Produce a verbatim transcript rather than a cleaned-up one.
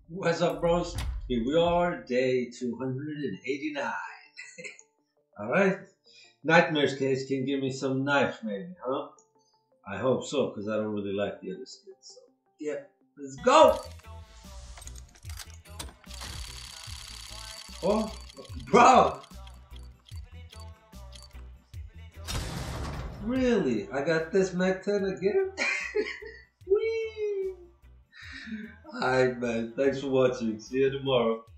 What's up, bros? Here we are, day two hundred eighty-nine. Alright? Nightmare's case can give me some knife, maybe, huh? I hope so, because I don't really like the other skins. So, yeah, let's go! Oh, bro! Really? I got this Mac ten again? Whee! Alright, man. Thanks for watching. See you tomorrow.